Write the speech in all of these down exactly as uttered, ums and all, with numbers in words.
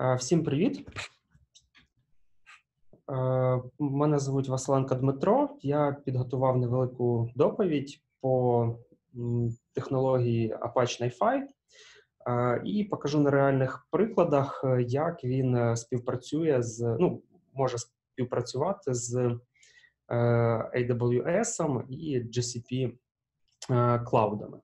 Всім привіт! Мене звуть Vasylenko Дмитро. Я підготував невелику доповідь по технології Apache Nifi і покажу на реальних прикладах, як він співпрацює з, ну, може співпрацювати з ей дабл ю ес і джі сі пі клаудами.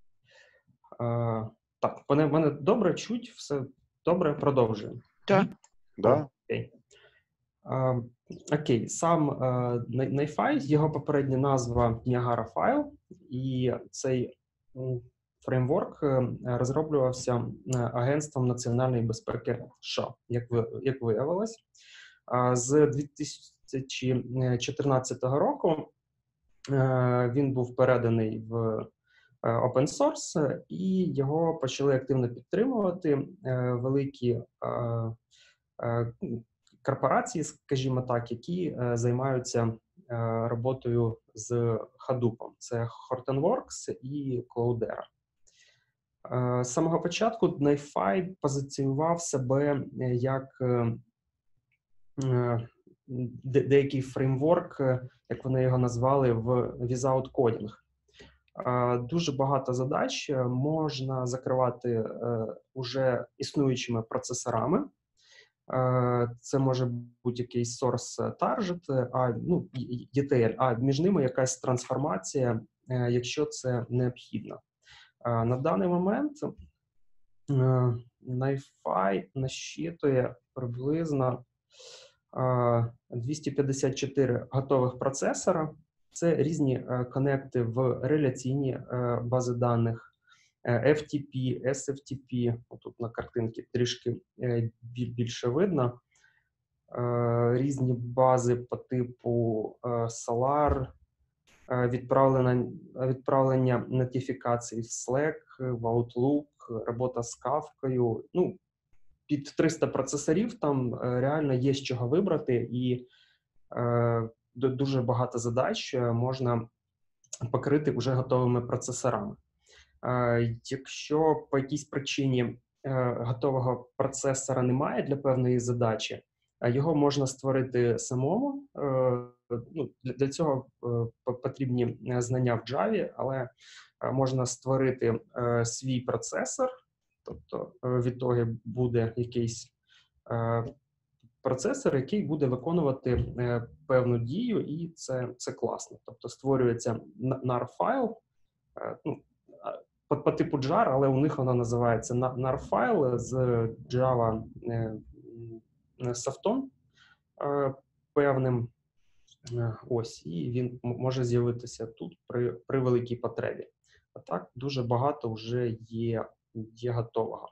Так, мене, мене добре чуть, все добре, продовжуємо. Так. Да. Окей. Uh, окей, сам uh, NIFI, його попередня назва Niagara Files, і цей um, фреймворк uh, розроблювався uh, Агентством національної безпеки США, як, ви, як виявилось. Uh, з дві тисячі чотирнадцятого року uh, він був переданий в uh, open source, і його почали активно підтримувати uh, великі uh, uh, корпорації, скажімо так, які е, займаються е, роботою з Hadoop. Це Hortonworks і Cloudera. Е, з самого початку NIFI позиціював себе як е, е, деякий фреймворк, як вони його назвали, в without coding. Е, дуже багато задач можна закривати е, уже існуючими процесорами. Це може бути якийсь source target, а, ну, і ті ель, а між ними якась трансформація, якщо це необхідно. На даний момент NIFI насчитує приблизно двісті п'ятдесят чотири готових процесора. Це різні конекти в реляційні бази даних, еф ті пі, ес еф ті пі, тут на картинці трішки більше видно, різні бази по типу Solar, відправлення, відправлення нотифікацій в Slack, в Outlook, робота з Kafka. Ну, під триста процесорів там реально є з чого вибрати, і дуже багато задач можна покрити вже готовими процесорами. Якщо по якійсь причині готового процесора немає для певної задачі, його можна створити самому. Ну, для цього потрібні знання в Java, але можна створити свій процесор, тобто в ітогі буде якийсь процесор, який буде виконувати певну дію, і це, це класно. Тобто створюється нар-файл, ну, По, по типу jar, але у них вона називається нар-файл з Java софтом певним. Ось, і він може з'явитися тут при, при великій потребі. А так, дуже багато вже є, є готового.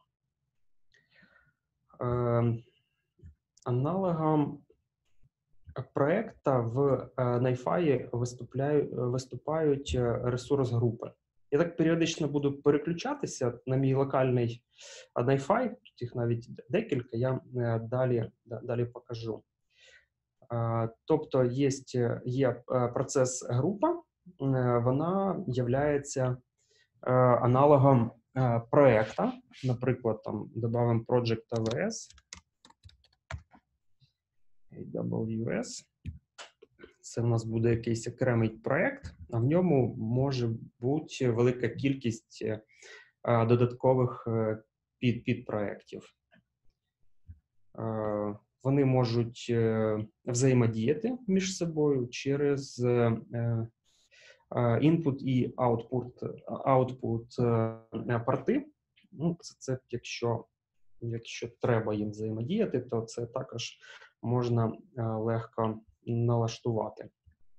Е, аналогом проєкта в NIFI виступають, виступають ресурс-групи. Я так періодично буду переключатися на мій локальний NIFI, тут їх навіть декілька, я далі, далі покажу. Тобто є, є процес-група, вона є аналогом проєкта. Наприклад, там додамо Project ей дабл ю ес, ей дабл ю ес. Це в нас буде якийсь окремий проєкт, а в ньому може бути велика кількість а, додаткових під, підпроєктів. А, вони можуть е, взаємодіяти між собою через е, е, input і output, output е, порти. Ну, це, це якщо, якщо треба їм взаємодіяти, то це також можна е, легко налаштувати.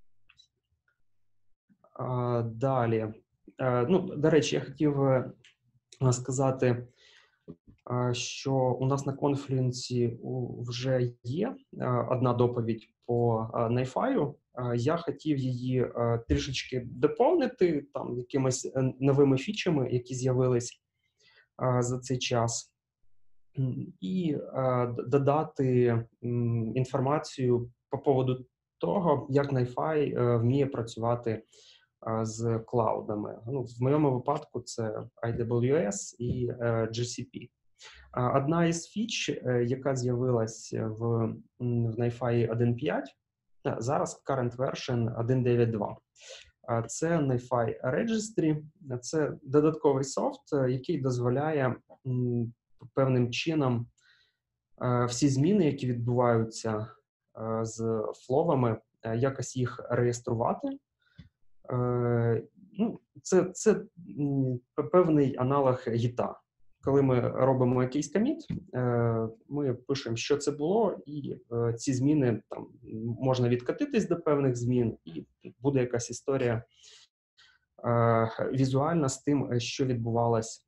А, далі. А, ну, до речі, я хотів сказати, а, що у нас на конференції вже є а, одна доповідь по NIFI. Я хотів її а, трішечки доповнити там якимись новими фічами, які з'явились за цей час, і а, додати м, інформацію по поводу того, як NIFI е, вміє працювати е, з клаудами. Ну, в моєму випадку це ей дабл ю ес і е, джі сі пі. Одна із фіч, яка з'явилась в, в NIFI один точка п'ять, зараз current version один точка дев'ять точка два. Це NIFI Registry, це додатковий софт, який дозволяє м, певним чином е, всі зміни, які відбуваються е, з фловами, е, якось їх реєструвати. Е, ну, це, це м, певний аналог гіта. Коли ми робимо якийсь коміт, ми пишемо, що це було, і ці зміни там можна відкатитись до певних змін, і буде якась історія візуальна з тим, що відбувалось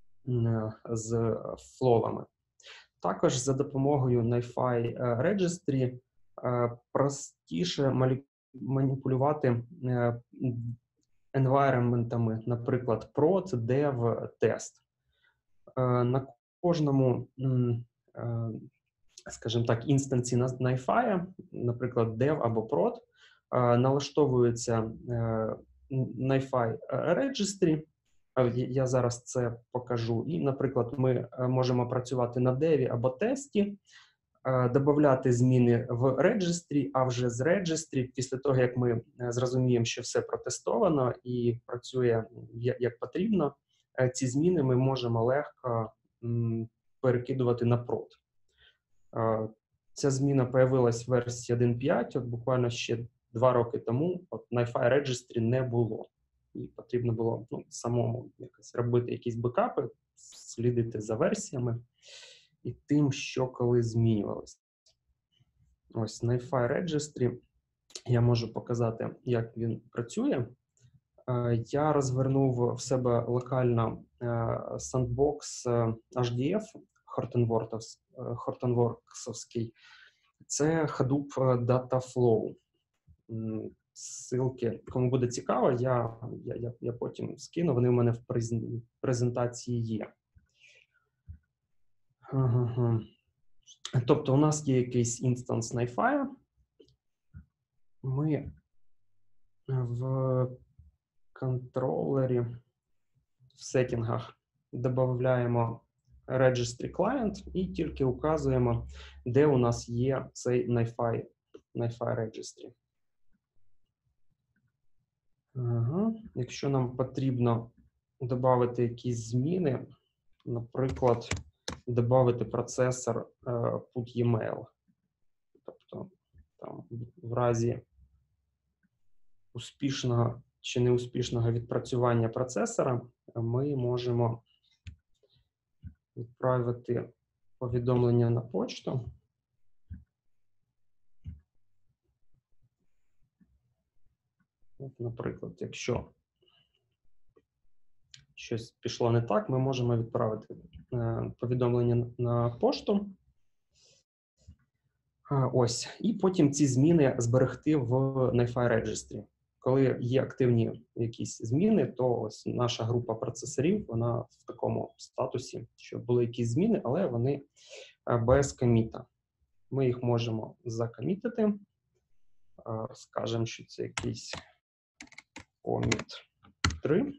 з фловами. Також за допомогою NIFI Registry простіше маніпулювати environmentами, наприклад, prod, dev, test. На кожному, скажімо так, інстанці NIFI, наприклад, dev або prod, налаштовується NIFI Registry. Я зараз це покажу. І, наприклад, ми можемо працювати на деві або тесті, додати зміни в Registry, а вже з Registry, після того, як ми зрозуміємо, що все протестовано і працює як потрібно, ці зміни ми можемо легко м, перекидувати на прод. Е, ця зміна появилась в версії один точка п'ять, от буквально ще два роки тому от NIFI Registry не було. І потрібно було ну, самому якось робити якісь бекапи, слідити за версіями і тим, що коли змінювалося. Ось NIFI Registry, я можу показати, як він працює. Я розвернув в себе локально сандбокс ейч ді еф Hortonworks'овський. Це Hadoop Data Flow. Ссылки, кому буде цікаво, я, я, я потім скину, вони в мене в презентації є. Ага. Тобто у нас є якийсь інстанс NIFI. Ми в контролері, в сеттінгах додаємо Registry Client і тільки указуємо, де у нас є цей NIFI, NIFI Registry. Ага. Якщо нам потрібно додати якісь зміни, наприклад, додати процесор uh, put email, тобто там, в разі успішного чи неуспішного відпрацювання процесора, ми можемо відправити повідомлення на почту. От, наприклад, якщо щось пішло не так, ми можемо відправити е, повідомлення на пошту. А, ось. І потім ці зміни зберегти в NIFI Registry. Коли є активні якісь зміни, то ось наша група процесорів, вона в такому статусі, що були якісь зміни, але вони без коміта. Ми їх можемо закомітити. Скажемо, що це якийсь commit три.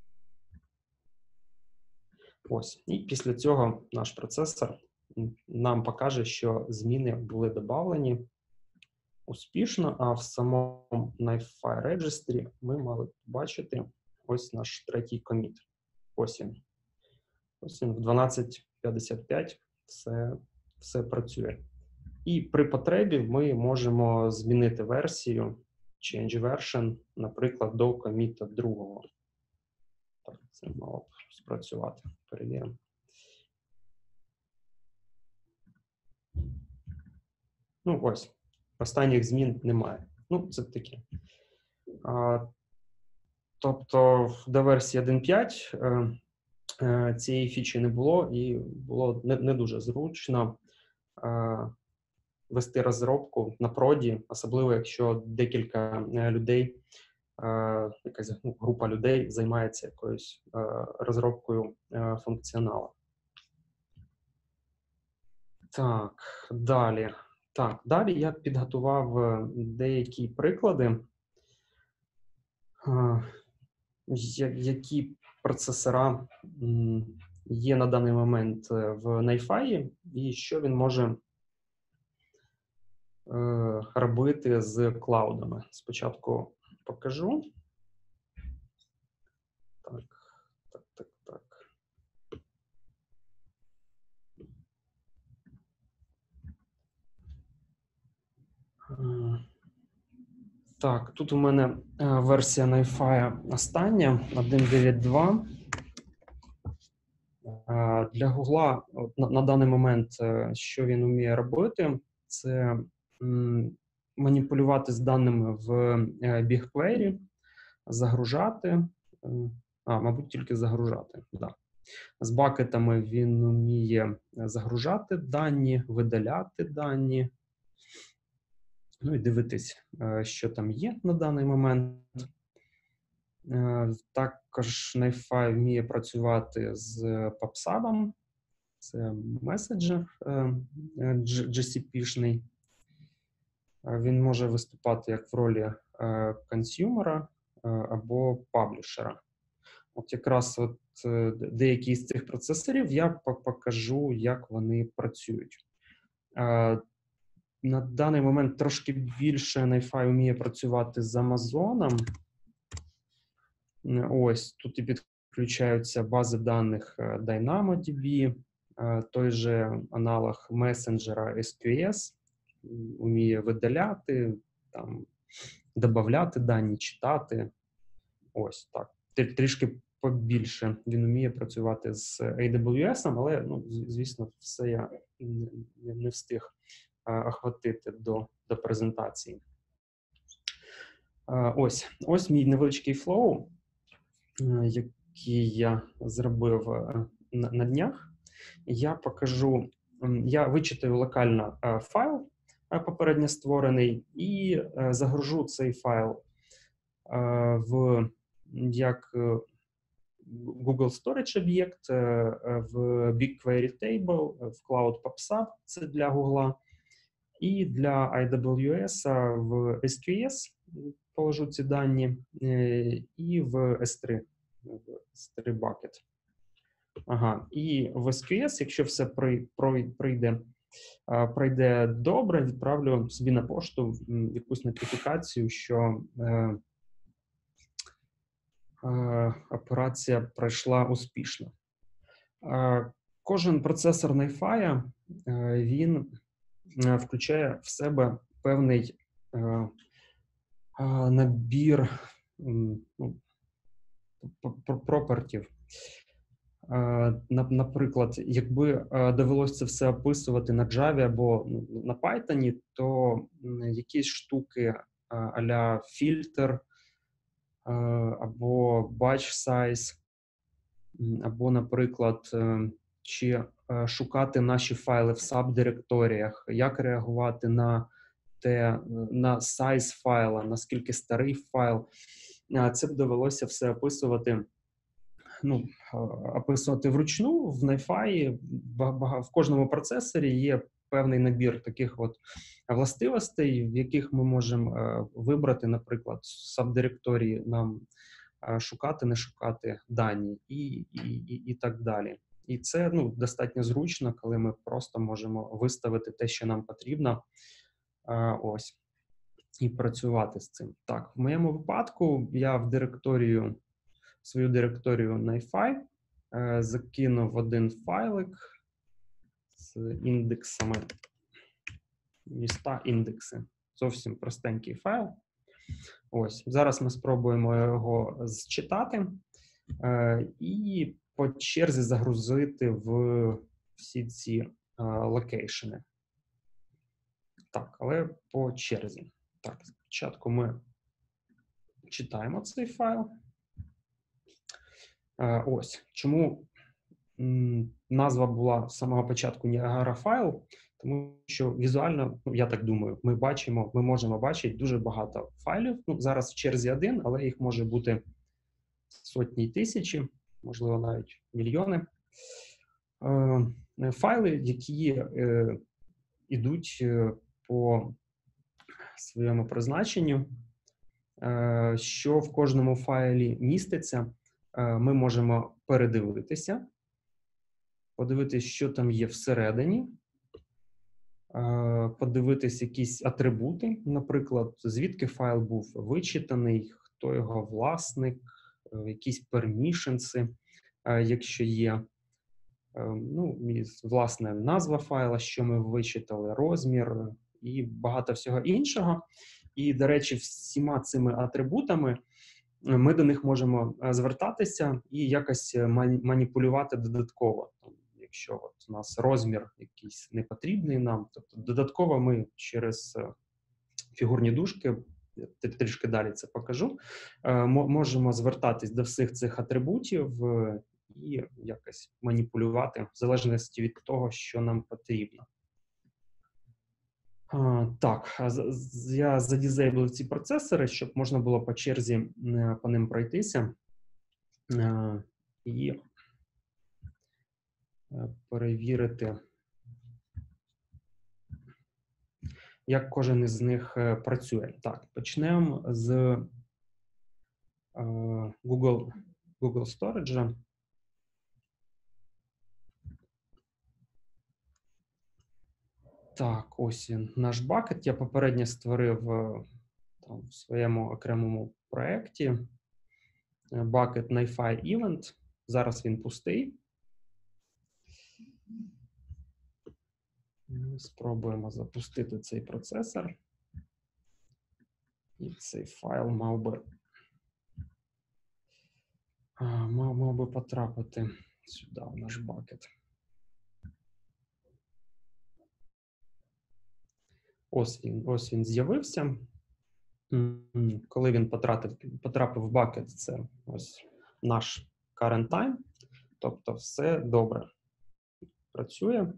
Ось. І після цього наш процесор нам покаже, що зміни були додавлені успішно, а в самому NIFI Registry ми мали бачити ось наш третій коміт. Ось він. Ось він в дванадцять п'ятдесят п'ять все, все працює. І при потребі ми можемо змінити версію, change version, наприклад, до коміта другого. Так, це мало б спрацювати. Перевіримо. Ну, ось. Останніх змін немає. Ну, це таке. А, тобто, до версії один точка п'ять е, е, цієї фічі не було, і було не, не дуже зручно е, вести розробку на проді, особливо, якщо декілька людей, е, якась ну, група людей займається якоюсь е, розробкою е, функціоналу. Так, далі. Так, далі я підготував деякі приклади, які процесора є на даний момент в NIFI і що він може робити з клаудами. Спочатку покажу. Так, так, так, так. Так, тут у мене версія NIFI остання, один дев'ять два. Для Гугла на, на даний момент, що він вміє робити, це м, маніпулювати з даними в BigQuery, загружати, а, мабуть, тільки загружати, да. З бакетами він вміє загружати дані, видаляти дані, ну і дивитись, що там є на даний момент. Також NIFI вміє працювати з PubSub, це меседжер джі сі пі-шний. Він може виступати як в ролі консюмера або паблішера. От якраз от деякі з цих процесорів я покажу, як вони працюють. На даний момент трошки більше NIFI вміє працювати з Амазоном. Ось, тут і підключаються бази даних DynamoDB, той же аналог месенджера ес кью ес, вміє видаляти, там, додавати дані, читати. Ось так. Трішки побільше він вміє працювати з ей дабл ю ес, але, ну, звісно, все я не встиг охватити до, до презентації. Ось, ось мій невеличкий флоу, який я зробив на, на днях. Я покажу, я вичитаю локально файл попередньо створений і загружу цей файл в як Google Storage об'єкт, в BigQuery Table, в Cloud PubSub, це для Google, і для ей дабл ю ес в ес кью ес положу ці дані, і в ес три, в ес три bucket. Ага, і в ес кью ес, якщо все пройде, пройде добре, відправлю собі на пошту якусь нотифікацію, що е, е, операція пройшла успішно. Е, кожен процесор NIFI, е, він включає в себе певний е, е, набір ну, пропертів. Наприклад, якби довелося це все описувати на Java або на Python, то якісь штуки а-ля фільтр або batch size, або, наприклад, чи шукати наші файли в сабдиректоріях, як реагувати на те, на size файла, наскільки старий файл, це б довелося все описувати. Ну, описувати вручну. В NIFI в кожному процесорі є певний набір таких от властивостей, в яких ми можемо вибрати, наприклад, в сабдиректорії нам шукати, не шукати дані і, і, і, і так далі. І це, ну, достатньо зручно, коли ми просто можемо виставити те, що нам потрібно, ось, і працювати з цим. Так, в моєму випадку я в директорію свою директорію NIFI, е, закинув один файлик з індексами, міста індекси. Зовсім простенький файл. Ось, зараз ми спробуємо його зчитати е, і по черзі загрузити в всі ці е, локейшени. Так, але по черзі. Так, спочатку ми читаємо цей файл. Ось, чому м, назва була з самого початку Niagara File, тому що візуально, ну, я так думаю, ми бачимо, ми можемо бачити дуже багато файлів. Ну, зараз в черзі один, але їх може бути сотні й тисячі, можливо, навіть мільйони. Е, файли, які е, йдуть е, по своєму призначенню, е, що в кожному файлі міститься, ми можемо передивитися подивитись, що там є всередині, подивитись якісь атрибути, наприклад, звідки файл був вичитаний, хто його власник, якісь permissions, якщо є. Ну, і, власне, назва файла, що ми вичитали, розмір і багато всього іншого. І, до речі, всіма цими атрибутами ми до них можемо звертатися і якось маніпулювати додатково. Якщо от у нас розмір якийсь непотрібний нам, тобто додатково ми через фігурні дужки, трішки далі це покажу, можемо звертатись до всіх цих атрибутів і якось маніпулювати в залежності від того, що нам потрібно. А, так, я задізейблив ці процесори, щоб можна було по черзі по ним пройтися а, і перевірити, як кожен із них працює. Так, почнемо з а, Google, Google Storage. Так, ось він, наш бакет. Я попередньо створив там, в своєму окремому проєкті бакет NIFI Event. Зараз він пустий. Спробуємо запустити цей процесор. І цей файл мав би, мав, мав би потрапити сюди, в наш бакет. Ось він, ось він з'явився. Коли він потрапив, потрапив в бакет, це ось наш current time, тобто все добре працює.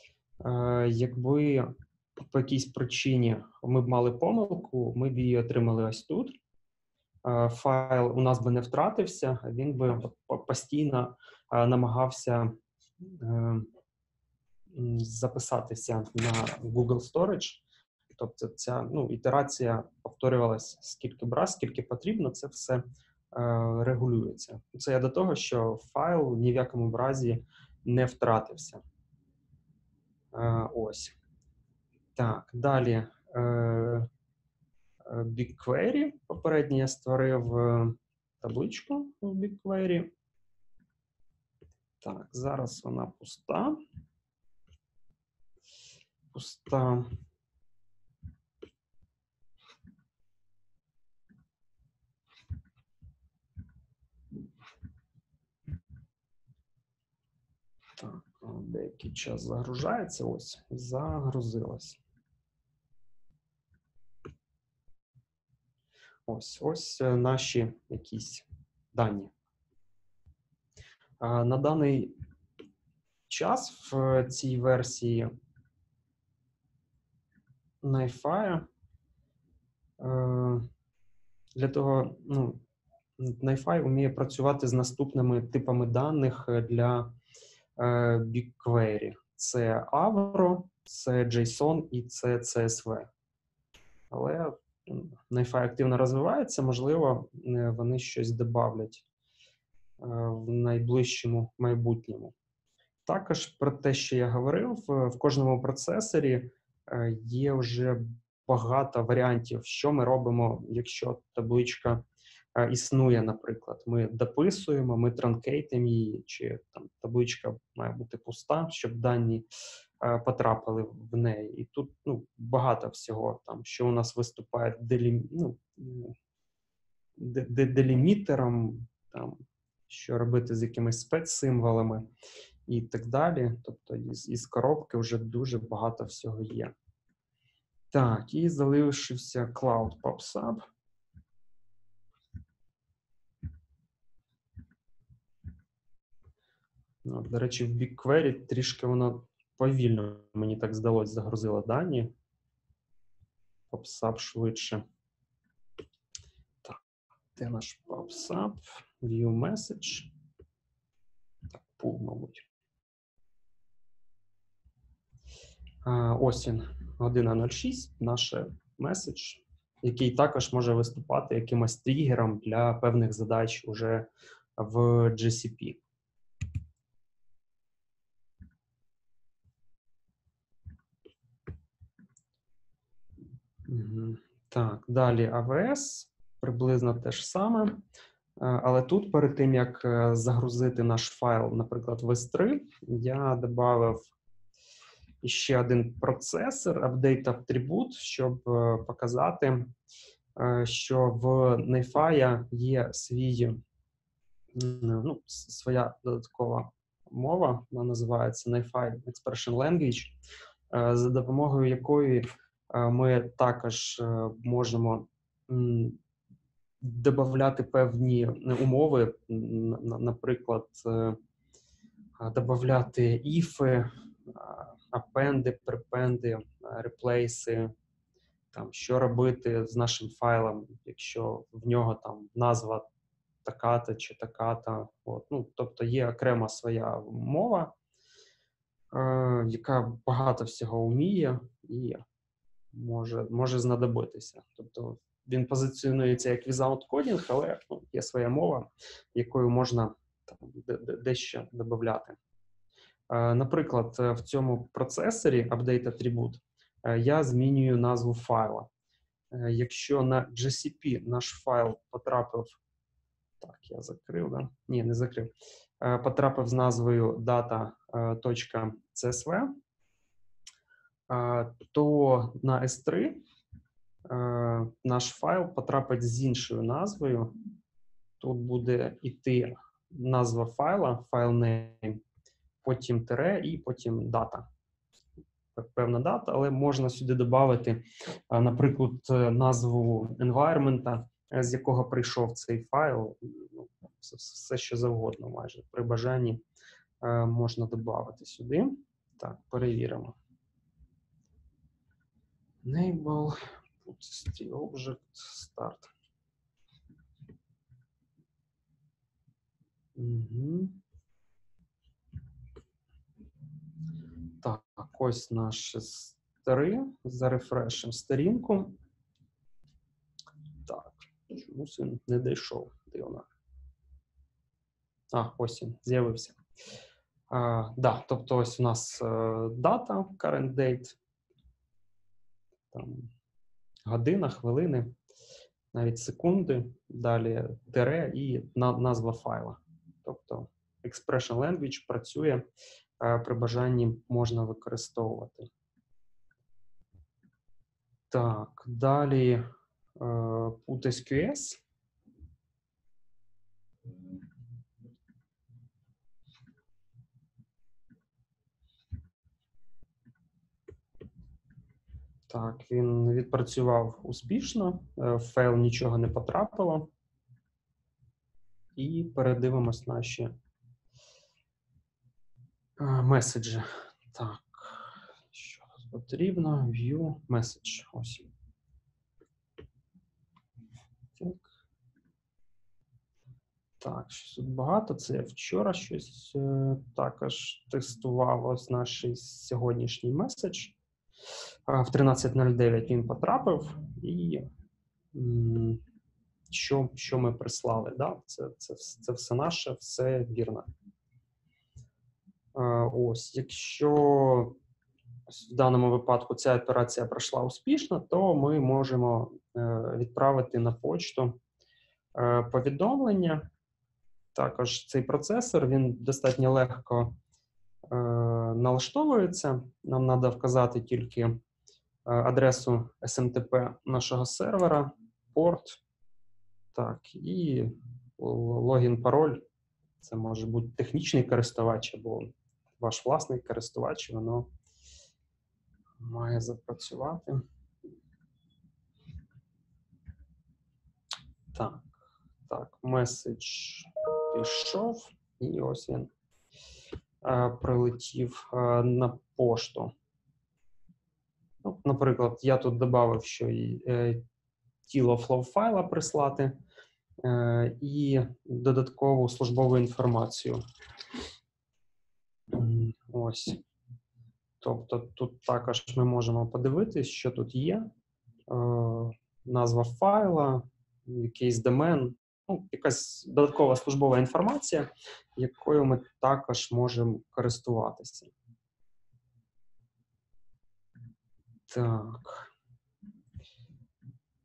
Якби по якійсь причині ми б мали помилку, ми б її отримали ось тут. Файл у нас би не втратився, він би постійно намагався записатися на Google Storage. Тобто ця ну, ітерація повторювалася скільки б раз, скільки потрібно, це все е, регулюється. Це я до того, що файл ні в якому разі не втратився. Е, ось. Так, далі е, BigQuery. Попередньо я створив табличку в BigQuery. Так, зараз вона пуста. Пуста. Так, деякий час загружається, ось, загрузилась. Ось, ось наші якісь дані. На даний час в цій версії NIFI для того, ну, NIFI вміє працювати з наступними типами даних для BigQuery. Це Avro, це JSON і це сі ес ві. Але NIFI активно розвивається, можливо, вони щось добавлять в найближчому майбутньому. Також про те, що я говорив, в кожному процесорі є вже багато варіантів, що ми робимо, якщо табличка існує, наприклад. Ми дописуємо, ми транкейтимо її, чи там табличка має бути пуста, щоб дані потрапили в неї. І тут ну, багато всього, там, що у нас виступає делі, ну, делімітером, там, що робити з якимись спецсимволами і так далі. Тобто із, із коробки вже дуже багато всього є. Так, і залишився Cloud PubSub. Ну, до речі, в BigQuery трішки воно повільно, мені так здалося, загрузило дані. PubSub швидше. Так, де наш PubSub? View message. Так, pool, мабуть. А, ось він, година нуль шість, наш меседж, який також може виступати якимось тригером для певних задач уже в джі сі пі. Угу. Так, далі ей ві ес, приблизно те ж саме. Але тут, перед тим, як загрузити наш файл, наприклад, в ес три, я додав ще один процесор, update attribute, щоб показати, що в NIFI є свій, ну, своя додаткова мова, вона називається NIFI Expression Language, за допомогою якої ми також можемо додати певні умови, наприклад, додати іфи, апенди, припенди, реплейси, там, що робити з нашим файлом, якщо в нього там назва така-та чи така-та. От. Ну, тобто є окрема своя мова, е, яка багато всього вміє і може, може знадобитися. Тобто він позиціонується як without coding, але ну, є своя мова, якою можна там, дещо додати. Е, наприклад, в цьому процесорі update attribute е, я змінюю назву файла. Е, якщо на джі сі пі наш файл потрапив, так, я закрив, да? Ні, не закрив, е, потрапив з назвою data.csv, е, то на ес три е, наш файл потрапить з іншою назвою. Тут буде йти назва файла, файл name, потім тире і потім дата. Певна дата, але можна сюди додати, наприклад, назву environment, з якого прийшов цей файл, все, що завгодно майже. При бажанні можна додати сюди. Так, перевіримо. Enable, object, start. Угу. Так, ось наш ес три. Зарефрешимо сторінку. Так, чомусь він не дійшов. Дивно. А, ось він, з'явився. А, да, тобто ось у нас uh, дата, current date, там, година, хвилини, навіть секунди, далі тире і на, назва файла. Тобто expression language працює, uh, при бажанні можна використовувати. Так, далі uh, put ес кю ес. Так, він відпрацював успішно, в файл нічого не потрапило. І передивимось наші меседжі. Так, що потрібно? View message. Ось. Так. Так, щось тут багато. Це я вчора щось також тестував. Ось наш сьогоднішній меседж. В тринадцять нуль дев'ять він потрапив, і що, що ми прислали, да? це, це, це все наше, все вірно. Ось, якщо в даному випадку ця операція пройшла успішно, то ми можемо відправити на почту повідомлення. Також цей процесор, він достатньо легко налаштовується. Нам треба вказати тільки адресу ес ем те пе нашого сервера, порт, так, і логін, пароль. Це може бути технічний користувач або ваш власний користувач, воно має запрацювати. Так, так, меседж пішов, і ось він а, прилетів а, на пошту. Ну, наприклад, я тут додав, що і е, тіло флоу файла прислати е, і додаткову службову інформацію. Ось. Тобто тут також ми можемо подивитись, що тут є. Е, назва файла, якийсь домен, ну, якась додаткова службова інформація, якою ми також можемо користуватися. Так.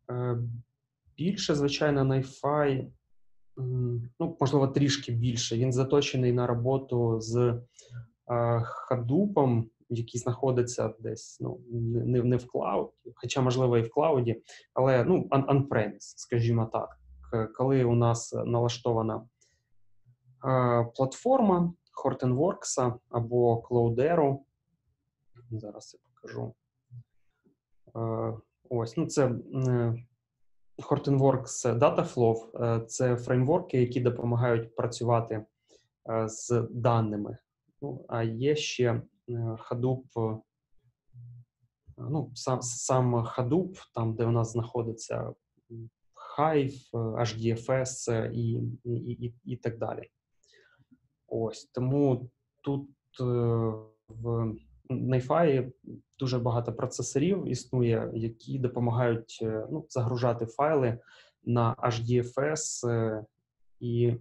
Більше, звичайно, NIFI, ну, можливо, трішки більше. Він заточений на роботу з Hadoop, який знаходиться десь, ну, не, не в клауді, хоча, можливо, і в клауді, але, ну, on-premise, скажімо так. Коли у нас налаштована а, платформа Hortonworks або Cloudera, зараз я покажу. А, ось, ну, це Hortonworks Dataflow – це фреймворки, які допомагають працювати з даними. Ну, а є ще Hadoop, ну, сам, сам Hadoop, там, де у нас знаходиться Hive, ейч ді еф ес і, і, і, і так далі. Ось, тому тут в NIFI дуже багато процесорів існує, які допомагають, ну, загружати файли на ейч ді еф ес і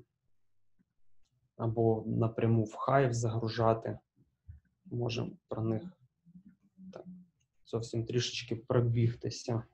або напряму в Hive загружати. Можемо про них так, зовсім трішечки пробігтися.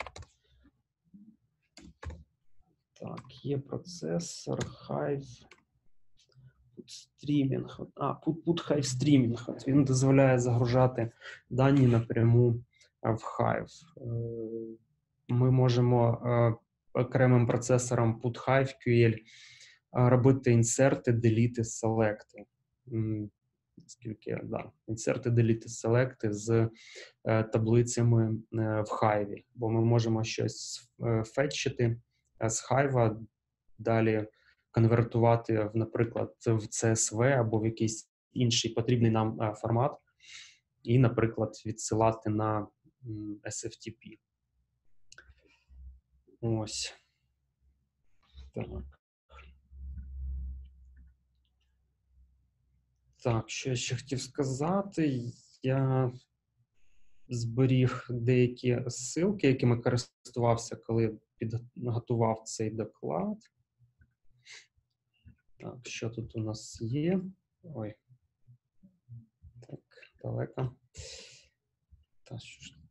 Так, є процесор, Hive, стрімінг. А, Put Hive стрімінг. От він дозволяє загружати дані напряму в Hive. Ми можемо окремим процесором Put Hive кю ел робити інсерти, деліти, селекти. Скільки, да, інсерти, деліти, селекти з е, таблицями е, в Hive. Бо ми можемо щось е, фетчити з Hive, далі конвертувати, в, наприклад, в сі ес ві або в якийсь інший потрібний нам е, формат і, наприклад, відсилати на м, ес еф ті пі. Ось. Так. Так, що я ще хотів сказати. Я зберіг деякі ссылки, якими користувався, коли підготував цей доклад. Так, що тут у нас є? Ой. Так, далеко. Так, що ж?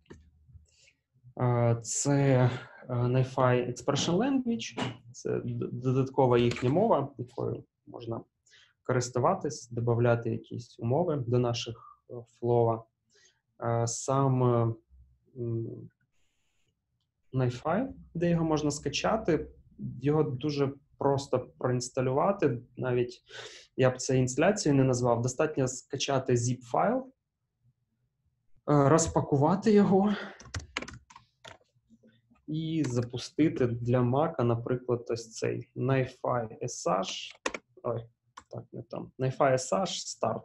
Це NIFI Expression Language. Це додаткова їхня мова, якою можна користуватись, додати якісь умови до наших флова. Сам NIFI, де його можна скачати, його дуже просто проінсталювати, навіть я б це інсталяцією не назвав, достатньо скачати zip-файл, розпакувати його і запустити для Mac, наприклад, ось цей NIFI ес аш, ой, так, не там, NIFI ес аш Start.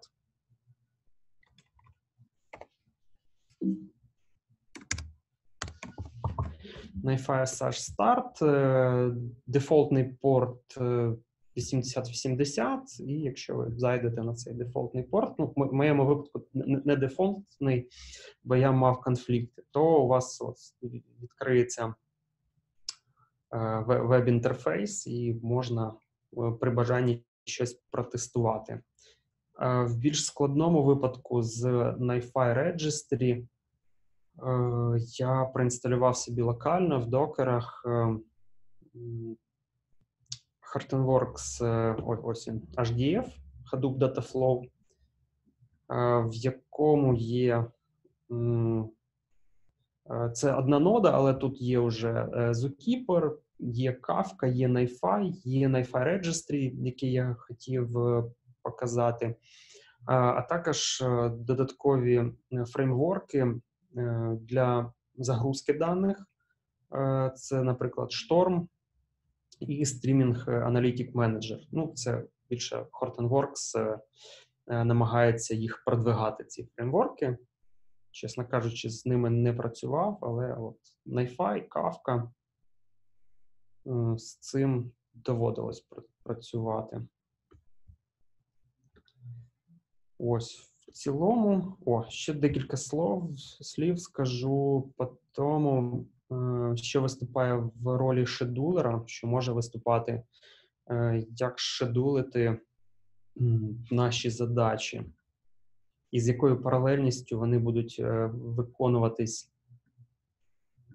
NIFI ес аш Start, дефолтний порт вісімдесят вісімдесят, і якщо ви зайдете на цей дефолтний порт, ну, в моєму випадку не дефолтний, бо я мав конфлікти, то у вас от відкриється веб-інтерфейс і можна при бажанні щось протестувати. В більш складному випадку з NIFI Registry я проінсталював собі локально в докерах Hortonworks, ось він, ейч ді еф, Hadoop Dataflow, в якому є, це одна нода, але тут є вже Zookeeper, є Kafka, є NIFI, є NIFI Registry, який я хотів показати, а також додаткові фреймворки для загрузки даних. Це, наприклад, Storm і Streaming Analytic Manager. Ну, це більше Hortonworks намагається їх продвигати, ці фреймворки. Чесно кажучи, з ними не працював, але от NIFI, Kafka, з цим доводилось працювати. Ось, в цілому, о, ще декілька слов, слів скажу по тому, що виступає в ролі шедулера, що може виступати, як шедулити наші задачі, і з якою паралельністю вони будуть виконуватись.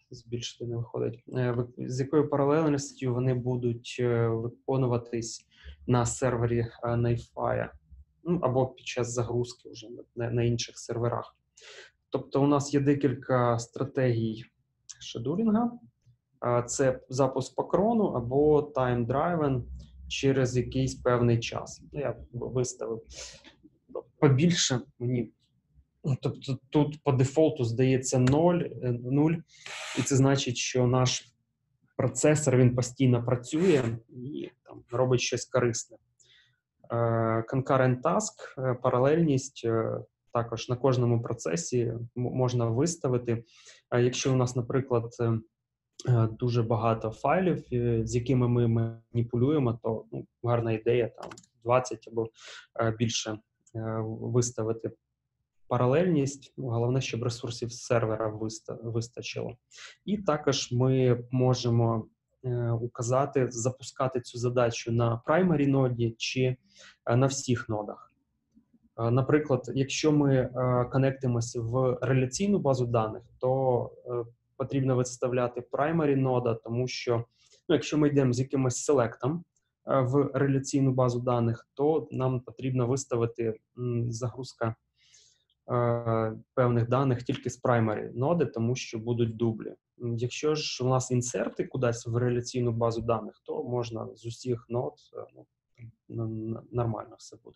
збільшити не виходить. З якою паралельністю вони будуть виконуватись на сервері NIFI, ну, або під час загрузки вже на, на інших серверах. Тобто у нас є декілька стратегій шедулінга. Це запуск по крону або time-driven через якийсь певний час. Я виставив побільше мені. Тобто тут по дефолту здається нуль, і це значить, що наш процесор, він постійно працює і там робить щось корисне. Concurrent task, паралельність, також на кожному процесі можна виставити. Якщо у нас, наприклад, дуже багато файлів, з якими ми маніпулюємо, то ну, гарна ідея там двадцять або більше виставити паралельність. Головне, щоб ресурсів сервера вистачило. І також ми можемо указати, запускати цю задачу на primary ноді чи на всіх нодах. Наприклад, якщо ми конектимося в реляційну базу даних, то потрібно виставляти primary нода, тому що ну, якщо ми йдемо з якимось селектом в реляційну базу даних, то нам потрібно виставити м, загрузка е, певних даних тільки з primary ноди, тому що будуть дублі. Якщо ж у нас інсерти кудись в реляційну базу даних, то можна з усіх нод, ну, нормально все буде.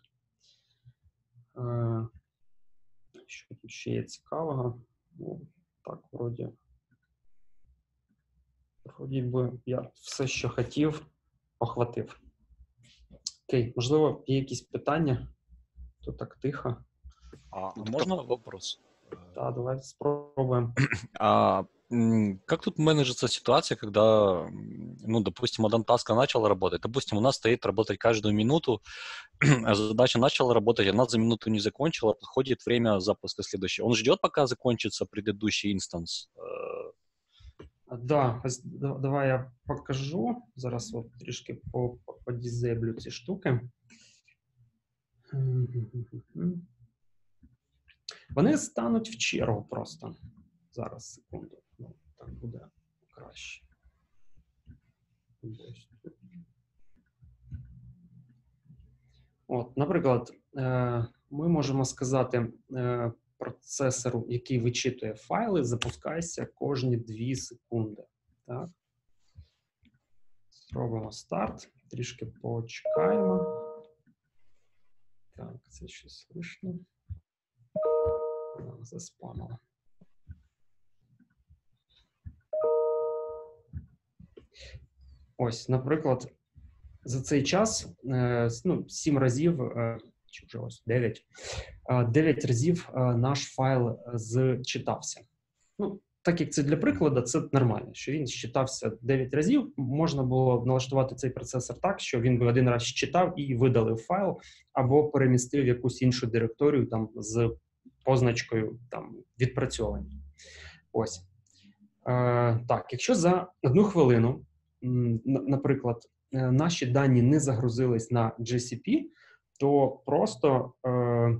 Е, що тут ще є цікавого? Ну, так, вроді. Вроді би я все, що хотів, охватив. Окей, можливо, є якісь питання? То так тихо. А можно вопрос? Да, давай спробуем. А как тут менеджится ситуация, когда, ну, допустим, один таска начал работать, допустим, у нас стоит работать каждую минуту, а задача начала работать, она за минуту не закончила, подходит время запуска следующего. Он ждет, пока закончится предыдущий инстанс? Да, давай я покажу. Зараз от трішки подізейблю ці штуки. Вони стануть в чергу просто. Зараз, секунду. Ну, так буде краще. От, наприклад, ми можемо сказати процесору, який вичитує файли, запускайся кожні дві секунди. Так. Зробимо старт, трішки почекаємо. Так, це щось вийшло. Заспамило. Ось, наприклад, за цей час, ну, сім разів, чи вже ось дев'ять, дев'ять разів наш файл зчитався. Ну, так як це для прикладу, це нормально, що він считався дев'ять разів. Можна було налаштувати цей процесор так, що він би один раз считав і видалив файл, або перемістив в якусь іншу директорію там, з позначкою там, відпрацьовування. Ось. Е, так, якщо за одну хвилину, наприклад, наші дані не загрузились на джі сі пі, то просто е,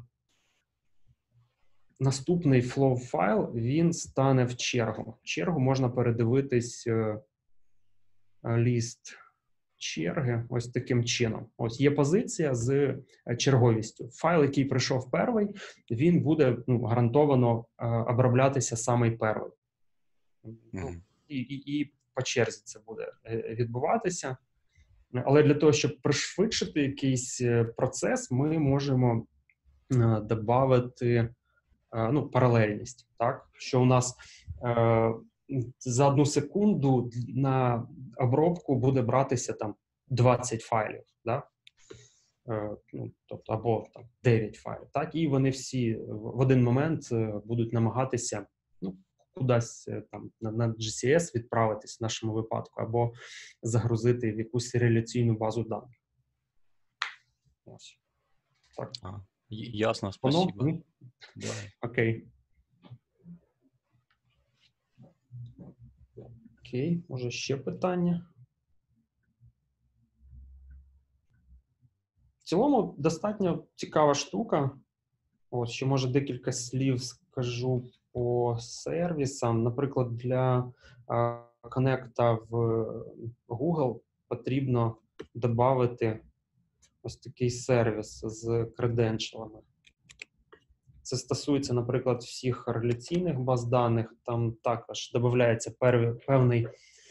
наступний flow файл, він стане в чергу. В чергу можна передивитись е, ліст черги ось таким чином. Ось є позиція з черговістю. Файл, який прийшов перший, він буде ну, гарантовано е, оброблятися самий перший. Ну, і, і, і по черзі це буде відбуватися. Але для того, щоб пришвидшити якийсь процес, ми можемо е, додати е, ну, паралельність. Так? Що у нас е, за одну секунду на обробку буде братися там двадцять файлів. Да? Е, ну, тобто, або там, дев'ять файлів. Так? І вони всі в один момент будуть намагатися ну, кудись там на, на джі сі ес відправитись в нашому випадку, або загрузити в якусь реляційну базу даних. Ось. Так. А, ясно, спасибо. Воно? Да. Окей. Окей, може ще питання? В цілому достатньо цікава штука. Ось, ще може декілька слів скажу по сервісам. Наприклад, для коннекта в Google потрібно додати ось такий сервіс з креденшалами. Це стосується, наприклад, всіх реляційних баз даних. Там також додається певний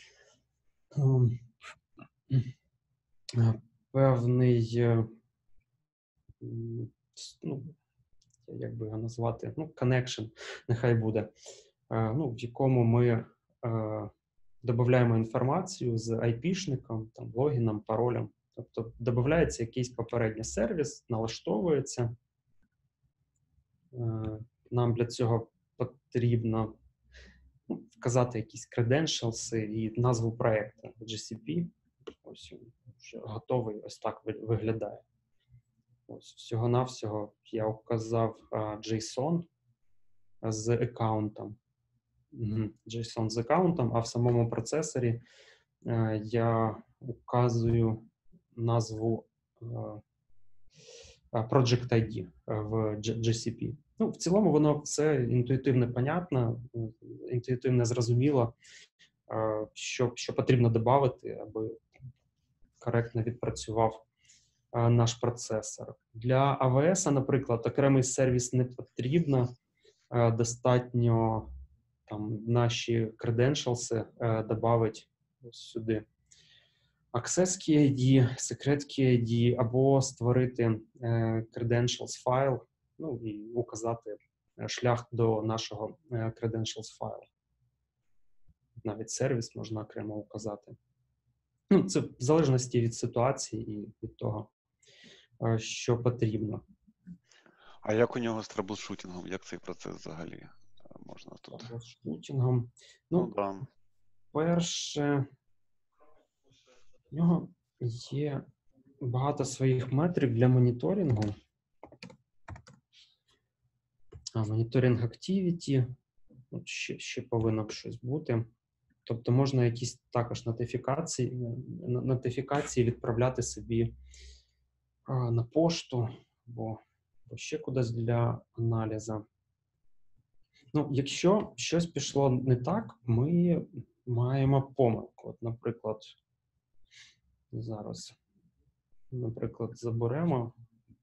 певний, ну, як би його назвати, ну, connection, нехай буде, ну, в якому ми е, додаємо інформацію з айпішником, там, логіном, паролем. Тобто додається якийсь попередній сервіс, налаштовується. Е, нам для цього потрібно, ну, вказати якісь credentials і назву проєкту джі сі пі. Ось він вже готовий, ось так виглядає. Ось, всього-навсього я вказав uh, JSON з аккаунтом. Mm-hmm. JSON з аккаунтом, а в самому процесорі uh, я вказую назву uh, Project ай ді в джі сі пі. Ну, в цілому воно все інтуїтивно понятно, інтуїтивно зрозуміло, uh, що, що потрібно додати, аби коректно відпрацював наш процесор. Для ей ві ес, наприклад, окремий сервіс не потрібно, достатньо там наші credentials додати сюди access key ай ді, secret key ай ді, або створити credentials файл, ну і указати шлях до нашого credentials файлу. Навіть сервіс можна окремо указати. Ну, це в залежності від ситуації і від того, що потрібно. А як у нього з траблшутінгом? Як цей процес взагалі можна тут? З траблшутінгом? Ну, ну да. Перше, в нього є багато своїх метрик для моніторингу. А, моніторинг activity. От ще, ще повинно б щось бути. Тобто можна якісь також нотифікації, нотифікації відправляти собі а, на пошту, або, або ще кудись для аналізу. Ну, якщо щось пішло не так, ми маємо помилку. От, наприклад, зараз, наприклад, заберемо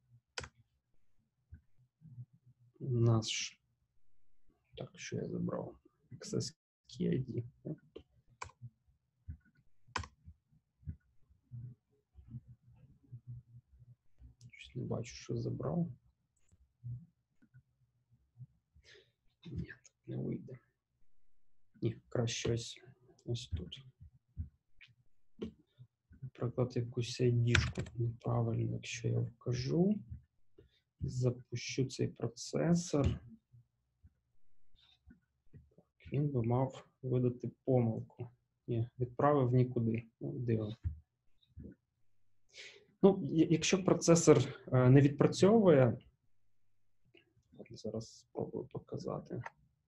наш, так, що я забрав? Access Key ай ді. Щось не бачу, що забрав. Ні, тут не вийде. Ні, краще ось, ось тут. Наприклад, якусь ай ді-шку неправильно, якщо я вкажу. Запущу цей процесор. Він би мав видати помилку. Ні, відправив нікуди. Ну, диво. Ну, якщо процесор е, не відпрацьовує, зараз спробую показати.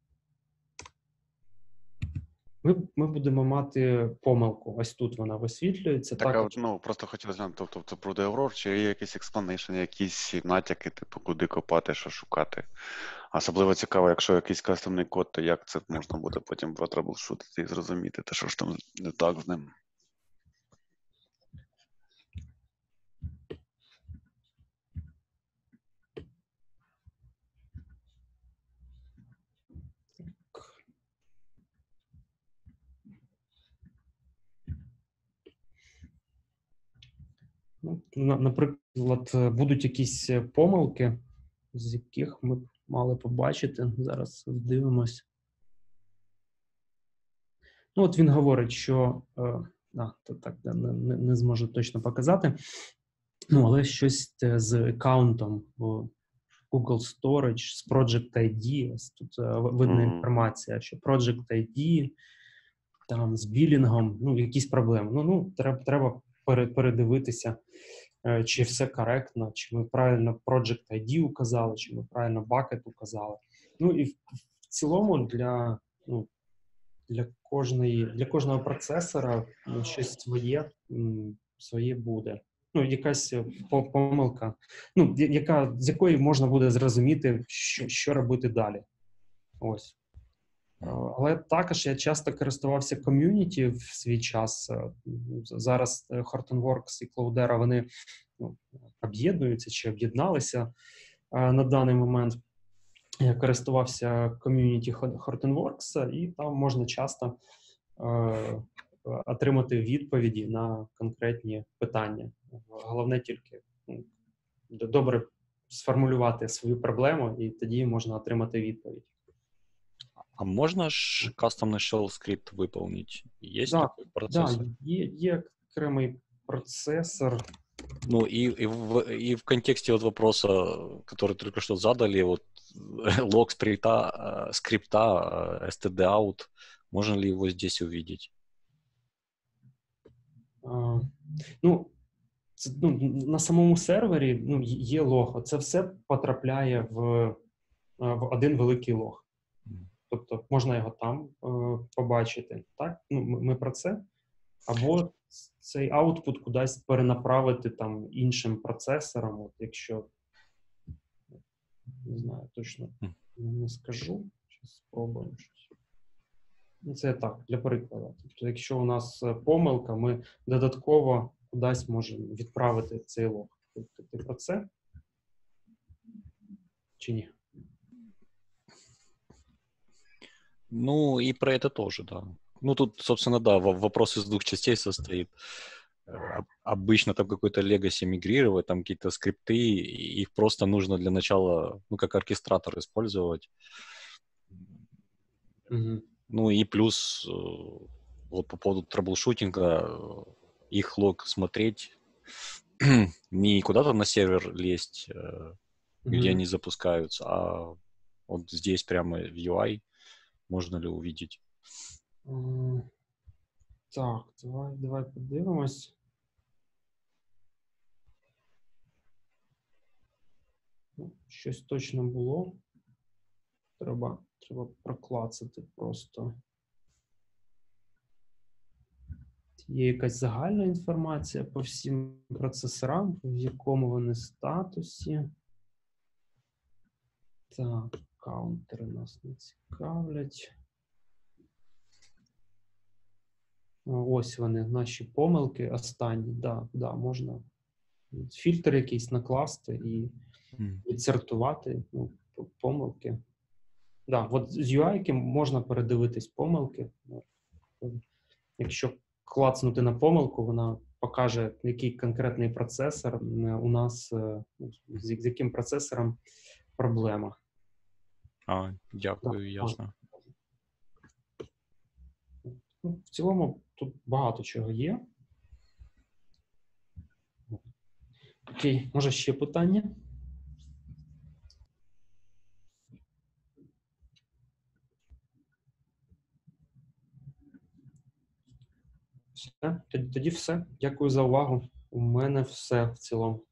Ми, ми будемо мати помилку. Ось тут вона висвітлюється. Так, так, ну, просто хотів знати, тобто це буде error, чи є якийсь explanation, якісь натяки, типу, куди копати, що шукати. Особливо цікаво, якщо якийсь кастомний код, то як це можна буде потім протраблшутити і зрозуміти, те, що ж там не так з ним. Ну, наприклад, будуть якісь помилки, з яких ми б мали побачити. Зараз дивимось. Ну, от він говорить, що... А, то так, не, не, не зможу точно показати. Ну, але щось з аккаунтом в Google Storage, з Project ай ді. Ось тут видна mm-hmm. інформація, що Project ай ді, там, з білінгом, ну, якісь проблеми. Ну, ну треба, треба передивитися, чи все коректно, чи ми правильно Project ай ді указали, чи ми правильно bucket указали. Ну і в, в цілому для, ну, для, кожної, для кожного процесора ну, щось своє, своє буде. Ну, якась помилка, ну, яка, з якої можна буде зрозуміти, що, що робити далі. Ось. Але також я часто користувався ком'юніті в свій час. Зараз Hortonworks і Cloudera, вони ну, об'єднуються чи об'єдналися на даний момент. Я користувався ком'юніті Hortonworks, і там можна часто е, отримати відповіді на конкретні питання. Головне тільки ну, добре сформулювати свою проблему, і тоді можна отримати відповідь. А можно ж кастомный shell скрипт выполнить? Есть Да, такой процессор? Да, є, є окремий процесор. Ну и, и, в, и в контексте вот вопроса, который только что задали, вот лог скрипта, скрипта std-out, можно ли его здесь увидеть? А, ну, це, ну, на самому сервері ну, є лог. Це все потрапляє в, в один великий лог. Тобто можна його там е, побачити. Так? Ну, ми, ми про це. Або цей аутпут кудись перенаправити там іншим процесорам, от якщо не знаю, точно не скажу. Зараз спробуємо щось. Ну, це так, для прикладу. Тобто, якщо у нас помилка, ми додатково кудись можемо відправити цей лог. Тобто, ти про це? Чи ні? Ну, и про это тоже, да. Ну, тут, собственно, да, вопрос из двух частей состоит. Обычно там какой-то legacy мигрировать, там какие-то скрипты, их просто нужно для начала, ну, как оркестратор использовать. Mm-hmm. Ну, и плюс, вот по поводу трэблшутинга, их лог смотреть, не куда-то на сервер лезть, mm-hmm. где они запускаются, а вот здесь прямо в ю ай можно ли увидеть? Mm-hmm. Так, давай, давай подивимось. Ну, щось точно було. Треба, треба проклацати просто. Є якась загальна інформація по всім процесорам, в якому вони статусі. Так, каунтери нас не цікавлять. Ось вони, наші помилки останні. Да, да, можна фільтр якийсь накласти і відсортувати ну, помилки. Да, от з ю ай можна передивитись помилки. Якщо клацнути на помилку, вона покаже, який конкретний процесор у нас, з яким процесором проблема. А, дякую, да, ясно. Ну, в цілому тут багато чого є. Окей, може ще питання? Все, тоді все. Дякую за увагу. У мене все в цілому.